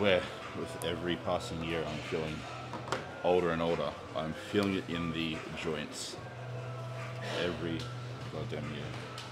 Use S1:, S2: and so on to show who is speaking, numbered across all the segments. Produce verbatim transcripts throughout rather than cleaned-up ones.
S1: swear, with every passing year, I'm feeling older and older. I'm feeling it in the joints. Every goddamn year.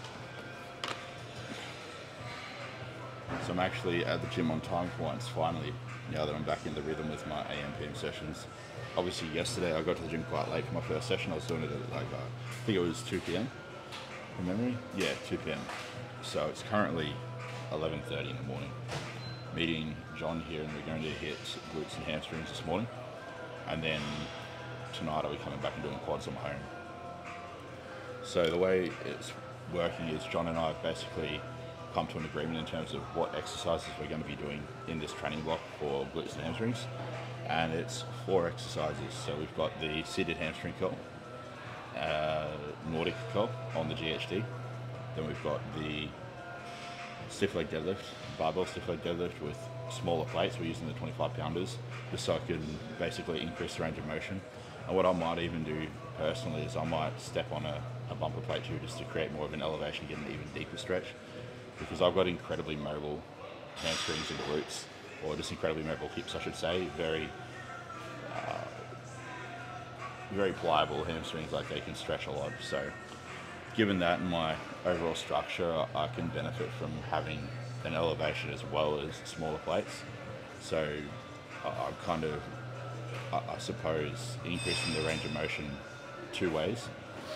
S1: So I'm actually at the gym on time for once, finally, now that I'm back in the rhythm with my A M P M sessions. Obviously yesterday I got to the gym quite late for my first session. I was doing it at like, uh, I think it was two P M from memory? Yeah, two P M So it's currently eleven thirty in the morning. Meeting John here, and we're going to hit glutes and hamstrings this morning. And then tonight I'll be coming back and doing quads on my own. So the way it's working is John and I have basically come to an agreement in terms of what exercises we're going to be doing in this training block for glutes and hamstrings. And it's four exercises. So we've got the seated hamstring curl, uh, Nordic curl on the G H D. Then we've got the stiff leg deadlift, barbell stiff leg deadlift with smaller plates. We're using the twenty-five pounders just so I can basically increase the range of motion. And what I might even do personally is I might step on a, a bumper plate too, just to create more of an elevation, get an even deeper stretch. Because I've got incredibly mobile hamstrings and glutes, or just incredibly mobile hips, I should say. Very, uh, very pliable hamstrings, like they can stretch a lot. So, given that and my overall structure, I can benefit from having an elevation as well as smaller plates. So, I'm kind of, I suppose, increasing the range of motion two ways.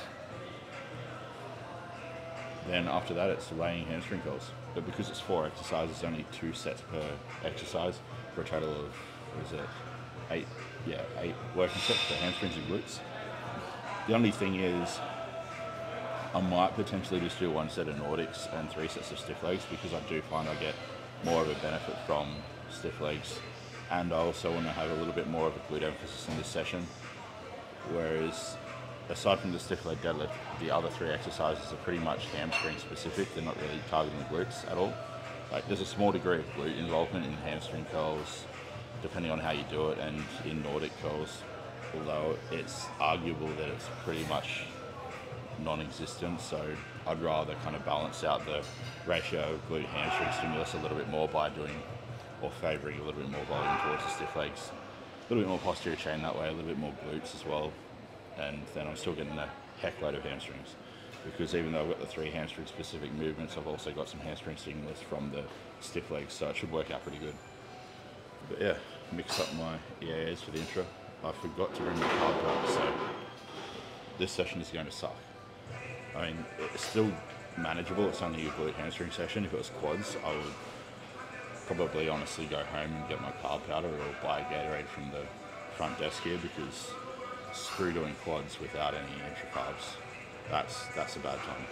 S1: Then after that, it's laying hamstring curls. But because it's four exercises, only two sets per exercise for a total of, what is it, eight, yeah, eight working sets for hamstrings and glutes. The only thing is, I might potentially just do one set of Nordics and three sets of stiff legs, because I do find I get more of a benefit from stiff legs. And I also want to have a little bit more of a glute emphasis in this session. Whereas, aside from the stiff leg deadlift, the other three exercises are pretty much hamstring specific. They're not really targeting the glutes at all. Like, there's a small degree of glute involvement in hamstring curls, depending on how you do it, and in Nordic curls, although it's arguable that it's pretty much non-existent. So I'd rather kind of balance out the ratio of glute hamstring stimulus a little bit more by doing, or favouring a little bit more volume towards the stiff legs. A little bit more posterior chain that way, a little bit more glutes as well. And then I'm still getting a heck load of hamstrings, because even though I've got the three hamstring specific movements, I've also got some hamstring stimulus from the stiff legs, so it should work out pretty good. But yeah, mix up my E A As for the intro. I forgot to bring my carb up, so this session is going to suck. I mean, it's still manageable. It's only a glute hamstring session. If it was quads, I would probably honestly go home and get my carb powder or buy a Gatorade from the front desk here, because screw doing quads without any intra carbs. That's that's a bad time.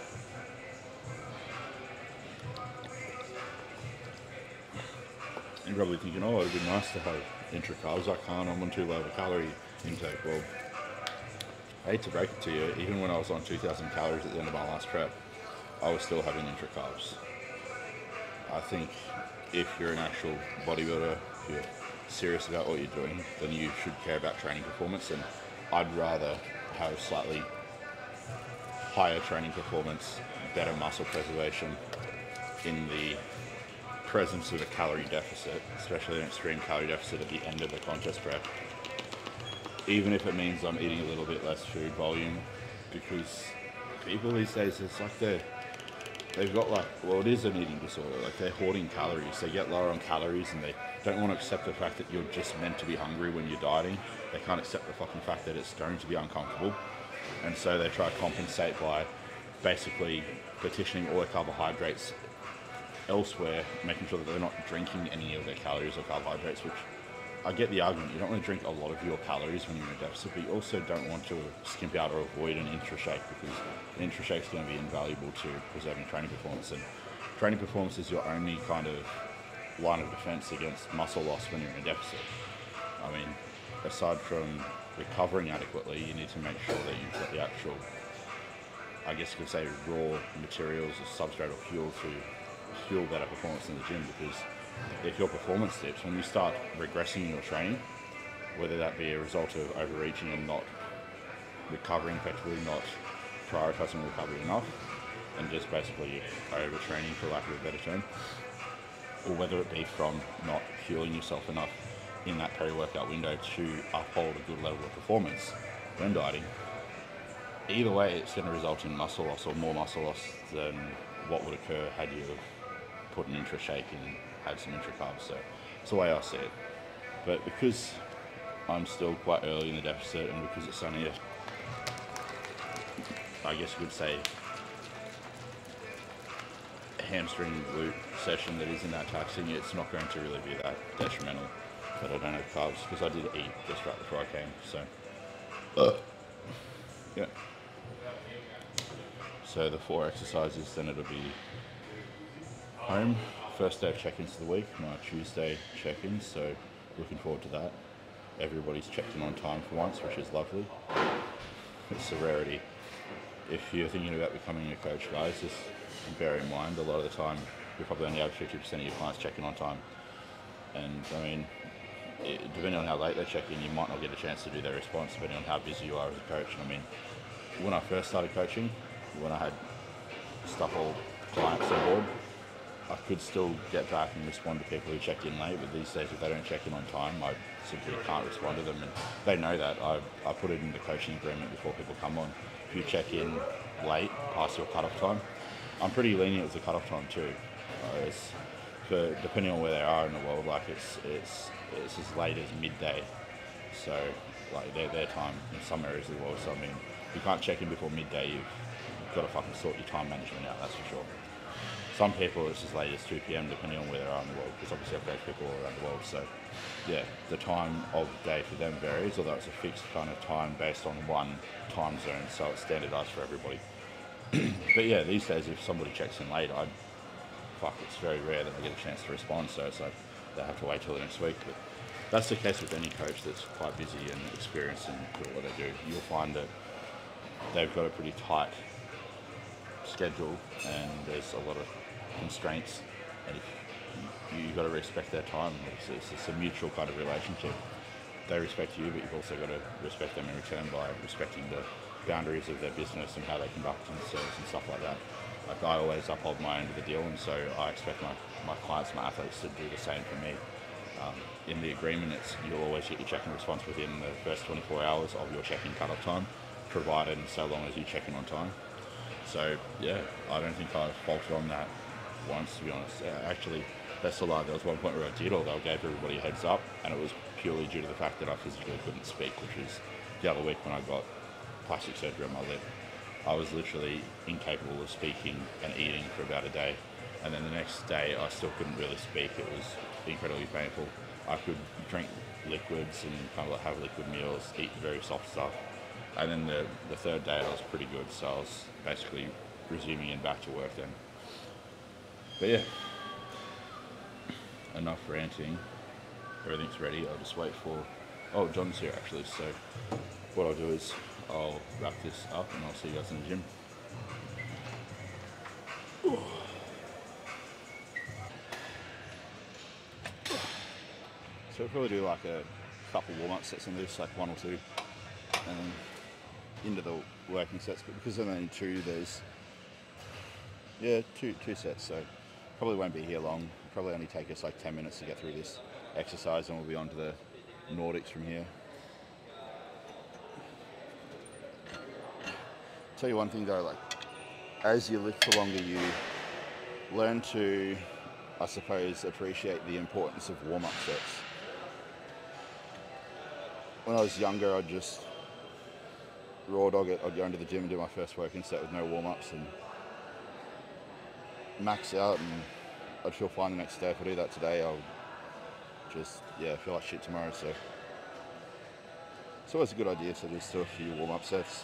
S1: You're probably thinking, oh, it'd be nice to have intra carbs. I can't. I'm on too low of a calorie intake. Well, I hate to break it to you. Even when I was on two thousand calories at the end of my last prep, I was still having intra carbs. I think if you're an actual bodybuilder, if you're serious about what you're doing, then you should care about training performance. And I'd rather have slightly higher training performance, better muscle preservation in the presence of a calorie deficit, especially an extreme calorie deficit at the end of the contest prep, even if it means I'm eating a little bit less food volume, because people these days, it's like they're, they've got like, well, it is an eating disorder, like they're hoarding calories. They get lower on calories and they don't want to accept the fact that you're just meant to be hungry when you're dieting. They can't accept the fucking fact that it's going to be uncomfortable. And so they try to compensate by basically petitioning all their carbohydrates elsewhere, making sure that they're not drinking any of their calories or carbohydrates, which I get the argument. You don't want to drink a lot of your calories when you're in a deficit, but you also don't want to skimp out or avoid an intra-shake, because an intra-shake is going to be invaluable to preserving training performance. And training performance is your only kind of line of defense against muscle loss when you're in a deficit. I mean, aside from recovering adequately, you need to make sure that you've got the actual, I guess you could say, raw materials or substrate or fuel to fuel better performance in the gym. Because if your performance dips, when you start regressing in your training, whether that be a result of overreaching and not recovering effectively, not prioritizing recovery enough, and just basically overtraining, for lack of a better term, or whether it be from not fueling yourself enough in that peri-workout window to uphold a good level of performance when dieting, either way it's going to result in muscle loss, or more muscle loss than what would occur had you have put an intra shake and had some intra carbs. So it's the way I see it. But because I'm still quite early in the deficit, and because it's only a, I guess you could say, a hamstring glute session that isn't that taxing, it's not going to really be that detrimental that I don't have carbs, because I did eat just right before I came. So uh, yeah. So the four exercises, then it'll be home. First day of check-ins of the week, my Tuesday check-ins, so looking forward to that. Everybody's checked in on time for once, which is lovely. It's a rarity. If you're thinking about becoming a coach, guys, just bear in mind, a lot of the time, you'll probably only have fifty percent of your clients checking on time. And I mean, it, depending on how late they check in, you might not get a chance to do their response, depending on how busy you are as a coach. And I mean, when I first started coaching, when I had stuff all clients on board, I could still get back and respond to people who checked in late, but these days if they don't check in on time, I simply can't respond to them, and they know that. I, I put it in the coaching agreement before people come on. If you check in late, past your cut-off time, I'm pretty lenient with the cut-off time too. Uh, it's for, depending on where they are in the world, like it's it's it's as late as midday, so like their, their time in some areas of the world. So I mean, if you can't check in before midday, you've got to fucking sort your time management out, that's for sure. Some people it's as late as two p m depending on where they are in the world, because obviously I've got people all around the world. So yeah, the time of day for them varies, although it's a fixed kind of time based on one time zone, so it's standardized for everybody. But yeah, these days if somebody checks in late, I fuck, it's very rare that I get a chance to respond, so it's like they have to wait till the next week. But that's the case with any coach that's quite busy and experienced in what they do. You'll find that they've got a pretty tight schedule and there's a lot of constraints, and if you, you've got to respect their time. It's, it's, it's a mutual kind of relationship. They respect you, but you've also got to respect them in return by respecting the boundaries of their business and how they conduct themselves and stuff like that. Like I always uphold my end of the deal, and so I expect my, my clients, my athletes to do the same for me. Um, in the agreement, it's you'll always get your check-in response within the first twenty-four hours of your check-in cut-off time, provided and so long as you check in on time. So yeah, I don't think I've faulted on that once, to be honest. Uh, actually, that's a lie. There was one point where I did, although I gave everybody a heads up, and it was purely due to the fact that I physically couldn't speak, which was the other week when I got plastic surgery on my lip. I was literally incapable of speaking and eating for about a day, and then the next day I still couldn't really speak. It was incredibly painful. I could drink liquids and kind of like have liquid meals, eat very soft stuff, and then the, the third day I was pretty good, so I was basically resuming and back to work then. But yeah, enough ranting. Everything's ready. I'll just wait for... Oh, John's here actually, so what I'll do is I'll wrap this up and I'll see you guys in the gym. So we'll probably do like a couple warm-up sets in this, like one or two, and then into the working sets. But because there's only two, there's yeah, two two sets. So probably won't be here long. Probably only take us like ten minutes to get through this exercise, and we'll be on to the Nordics from here. Tell you one thing though, like as you live for longer, you learn to, I suppose, appreciate the importance of warm-up sets. When I was younger, I'd just raw dog it. I'd go into the gym and do my first working set with no warm-ups and max out, and I'd feel fine the next day. If I do that today, I'll just, yeah, feel like shit tomorrow. So it's always a good idea to just do a few warm-up sets.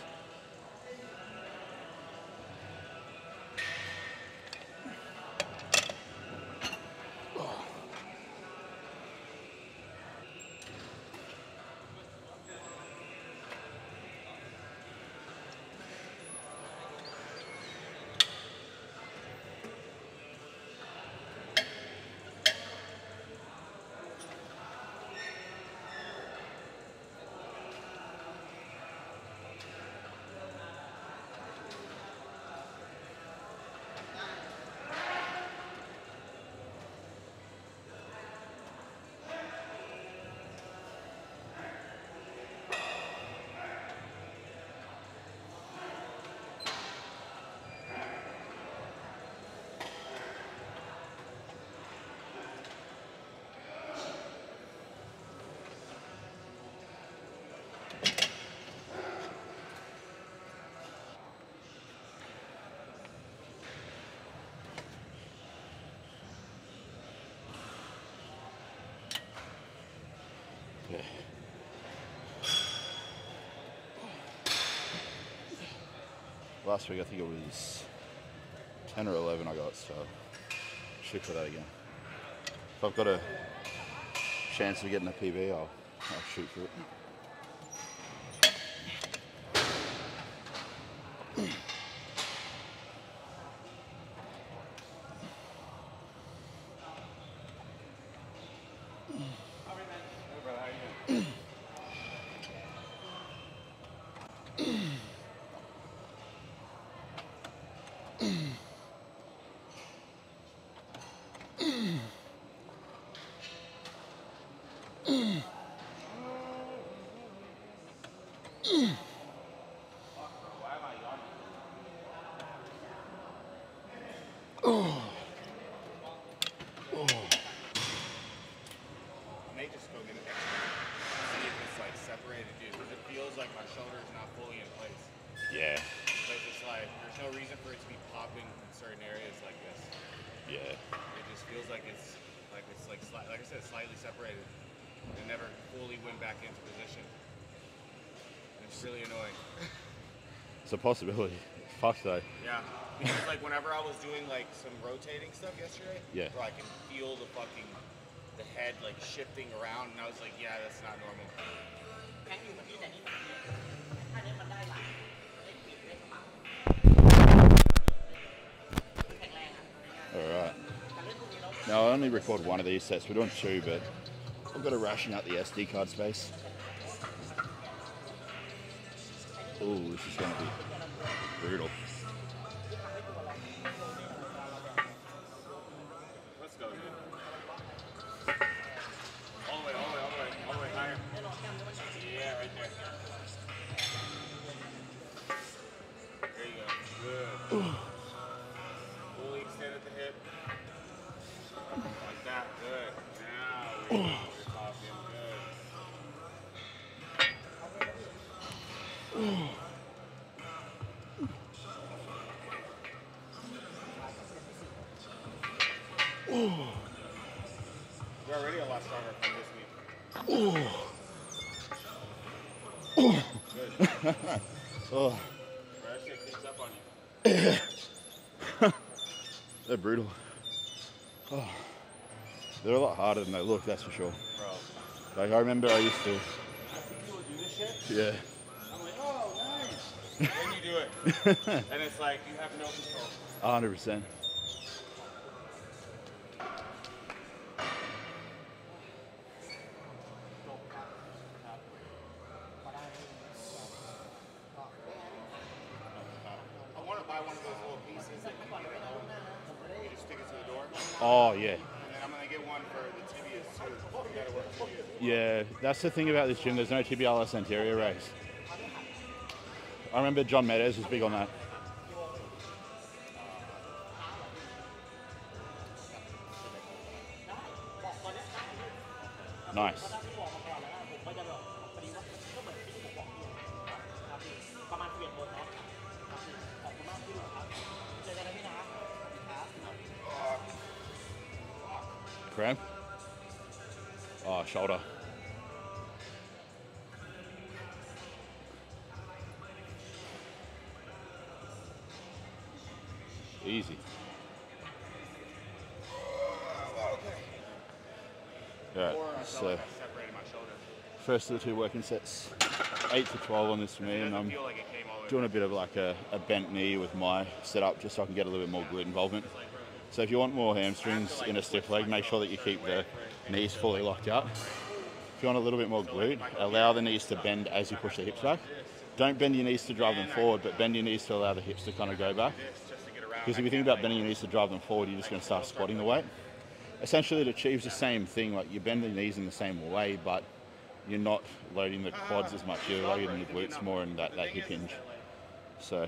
S1: last week I think it was ten or eleven I got, so shoot for that again. If I've got a chance of getting a P B, I'll, I'll shoot for it. Yeah.
S2: But it's like, there's no reason for it to be popping in certain areas like this.
S1: Yeah.
S2: It just feels like it's, like it's like, sli like I said, slightly separated. It never fully went back into position. It's really annoying.
S1: It's a possibility. Fuck though.
S2: Yeah. Because like whenever I was doing like some rotating stuff yesterday,
S1: yeah,
S2: where I can feel the fucking, the head like shifting around, and I was like, yeah, that's not normal.
S1: Alright. Now I only record one of these sets, we're doing two, but I've got to ration out the S D card space. Ooh, this is going to be brutal.
S2: Let's go, dude. All the way, all the way, all the way, all the way higher. Yeah, right there. There you go. Good. Fully extend at the hip. Like that. Good. Now we're talking. Good. You're already a lot stronger from this week. Good.
S1: Oh.
S2: That shit creeps up on you.
S1: They're brutal. Oh. They're a lot harder than they look, that's for sure.
S2: Bro.
S1: Like I remember I used to.
S2: I think people do this shit.
S1: Yeah.
S2: I'm like, oh, nice. And then you do it. And it's like, you have no control.
S1: one hundred percent.
S2: I want to buy one of those little pieces that you get at home. You just stick it to the door.
S1: Oh, yeah.
S2: And then I'm going to get one for the tibias too. You got to work tibias.
S1: Yeah, that's the thing about this gym. There's no tibialis anterior raise. I remember John Meadows was big on that. Nice. Cramp? Oh, shoulder. Easy. Yeah, so first of the two working sets, eight to twelve on this for me, and I'm doing a bit of like a, a bent knee with my setup just so I can get a little bit more glute involvement. So if you want more hamstrings in a stiff leg, make sure that you keep the knees fully locked out. If you want a little bit more glute, allow the knees to bend as you push the hips back. Don't bend your knees to drive them forward, but bend your knees to allow the hips to kind of go back. Because if you think about bending your knees to drive them forward, you're just going to start squatting the weight. Essentially, it achieves the same thing, like you bend the knees in the same way, but you're not loading the quads as much, you're loading the glutes more in that, that hip hinge. So.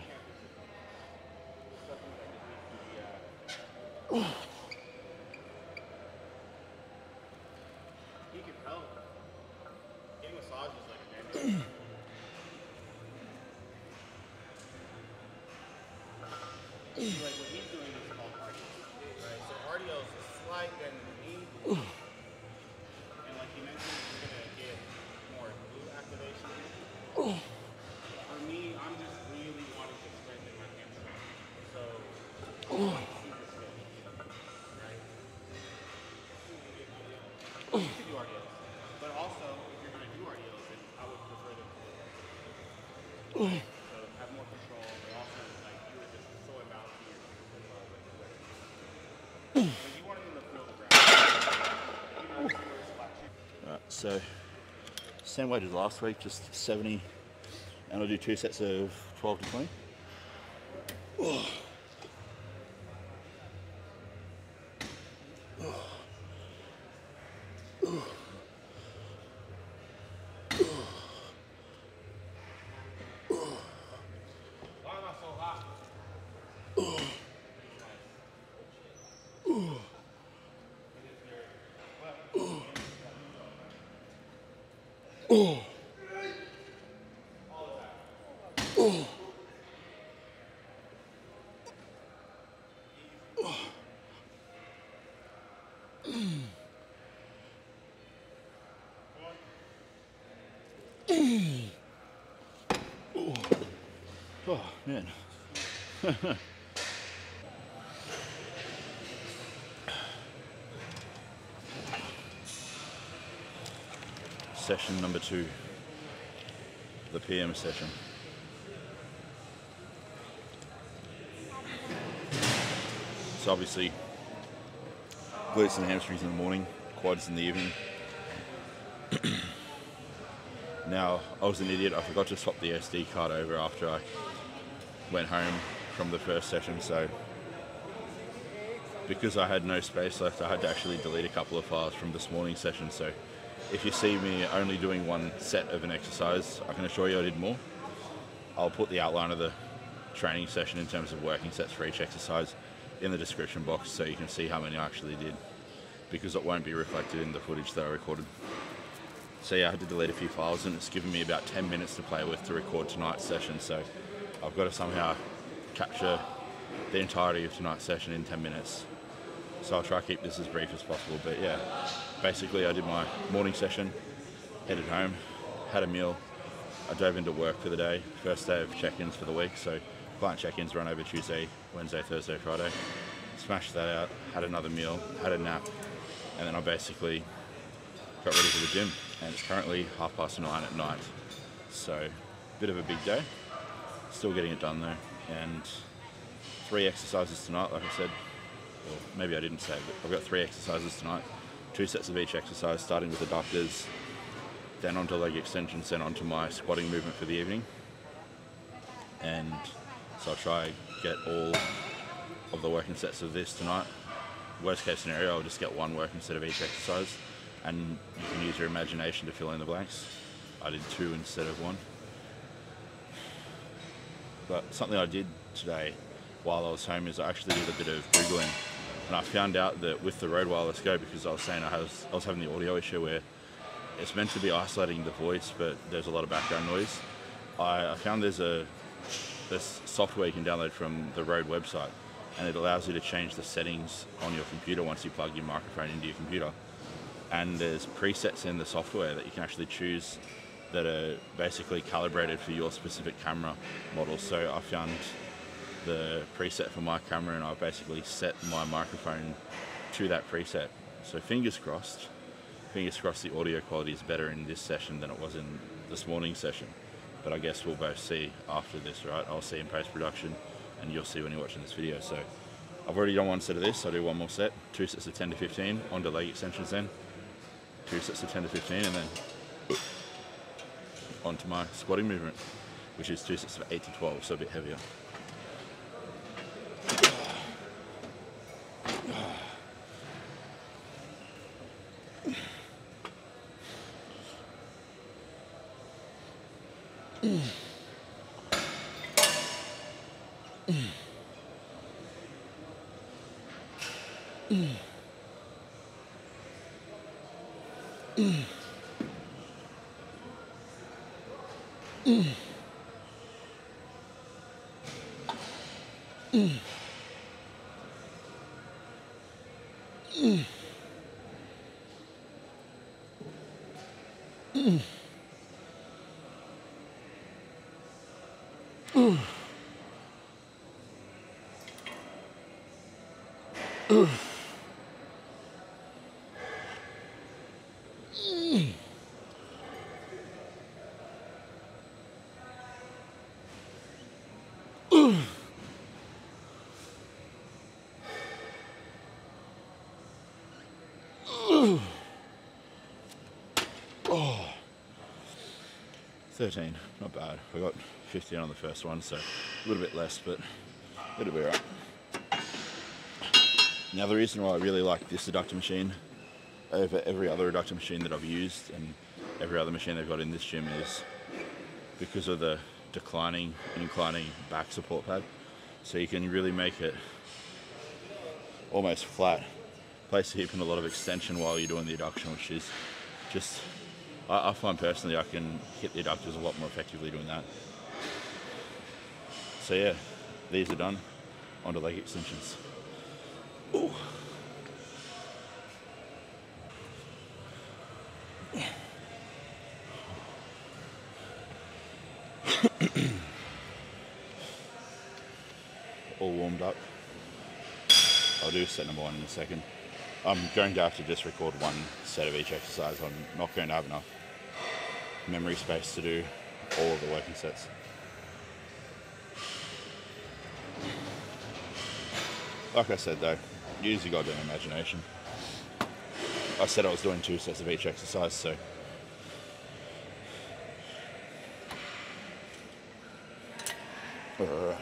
S2: Like what he's doing is called cardio, right? So cardio is a slight bend in the knee, and like you mentioned, you're gonna get more glute activation. For me, I'm just really wanting to strengthen my So have more control, but also like you were just so imbalanced in your like, you wanted them to feel the ground. You know, see where it's flat.
S1: Alright, so same weight as last week, just seventy, and I'll do two sets of twelve to twenty. Oh. Oh. Oh. Oh. Oh. Oh, man. Session number two, the P M session. So obviously, glutes and hamstrings in the morning, quads in the evening. Now, I was an idiot, I forgot to swap the S D card over after I went home from the first session, so because I had no space left, I had to actually delete a couple of files from this morning's session. So if you see me only doing one set of an exercise, I can assure you I did more. I'll put the outline of the training session in terms of working sets for each exercise in the description box so you can see how many I actually did, because it won't be reflected in the footage that I recorded. So yeah, I had to delete a few files, and it's given me about ten minutes to play with to record tonight's session, so I've got to somehow capture the entirety of tonight's session in ten minutes. So I'll try to keep this as brief as possible, but yeah, basically I did my morning session, headed home, had a meal, I dove into work for the day, first day of check-ins for the week, so client check-ins run over Tuesday, Wednesday, Thursday, Friday. Smashed that out, had another meal, had a nap, and then I basically got ready for the gym, and it's currently half past nine at night. So, bit of a big day, still getting it done though, and three exercises tonight, like I said. Well, maybe I didn't say, but I've got three exercises tonight, two sets of each exercise, starting with adductors, then onto leg extensions, then onto my squatting movement for the evening. And so I'll try get all of the working sets of this tonight. Worst case scenario, I'll just get one working set of each exercise, and you can use your imagination to fill in the blanks. I did two instead of one. But something I did today while I was home is I actually did a bit of Googling, and I found out that with the Rode Wireless Go, because I was saying I was, I was having the audio issue where it's meant to be isolating the voice, but there's a lot of background noise. I, I found there's a this software you can download from the Rode website, and it allows you to change the settings on your computer once you plug your microphone into your computer. And there's presets in the software that you can actually choose that are basically calibrated for your specific camera model. So I found the preset for my camera, and I basically set my microphone to that preset. So fingers crossed, fingers crossed the audio quality is better in this session than it was in this morning's session. But I guess we'll both see after this, right? I'll see in post-production, and you'll see when you're watching this video. So I've already done one set of this, I'll do one more set, two sets of ten to fifteen, onto leg extensions then, two sets of ten to fifteen, and then onto my squatting movement, which is two sets of eight to twelve, so a bit heavier. thirteen, not bad. I got fifteen on the first one, so a little bit less, but it'll be alright. Now the reason why I really like this adductor machine over every other adductor machine that I've used and every other machine they've got in this gym is because of the declining and inclining back support pad. So you can really make it almost flat. Place the hip in a lot of extension while you're doing the adduction, which is just, I, I find personally I can hit the adductors a lot more effectively doing that. So yeah, these are done. Onto leg extensions. Ooh. All warmed up. I'll do set number one in a second. I'm going to have to just record one set of each exercise. I'm not going to have enough memory space to do all of the working sets. Like I said though, use your goddamn imagination. I said I was doing two sets of each exercise, so uh.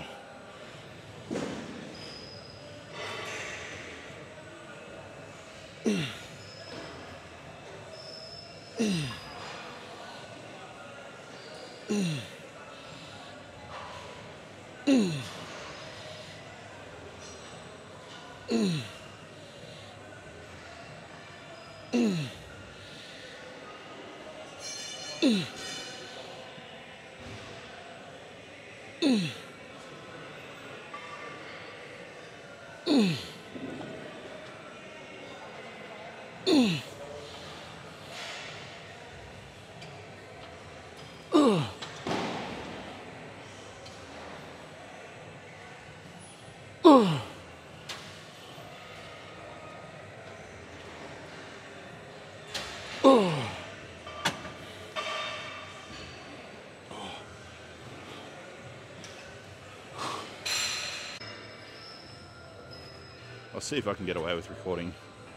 S1: I'll see if I can get away with recording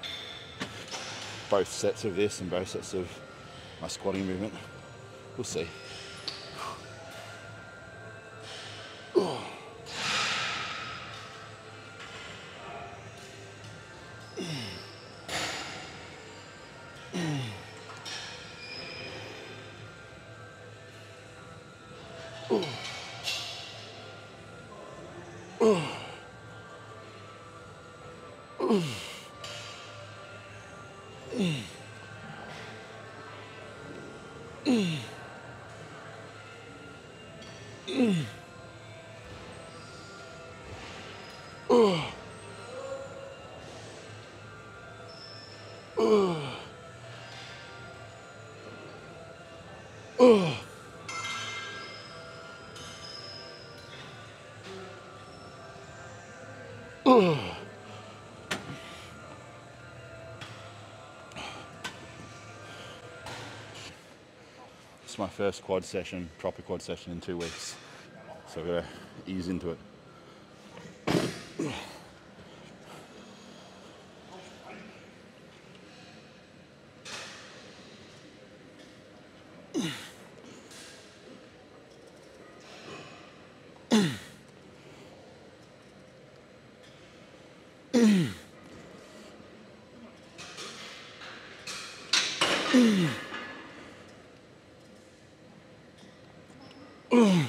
S1: both sets of this and both sets of my squatting movement. We'll see. It's my first quad session, proper quad session in two weeks. So I've got to ease into it.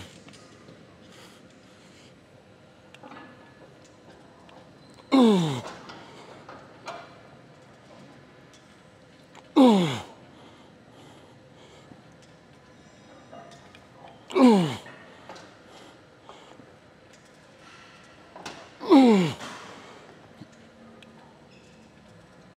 S1: Oh.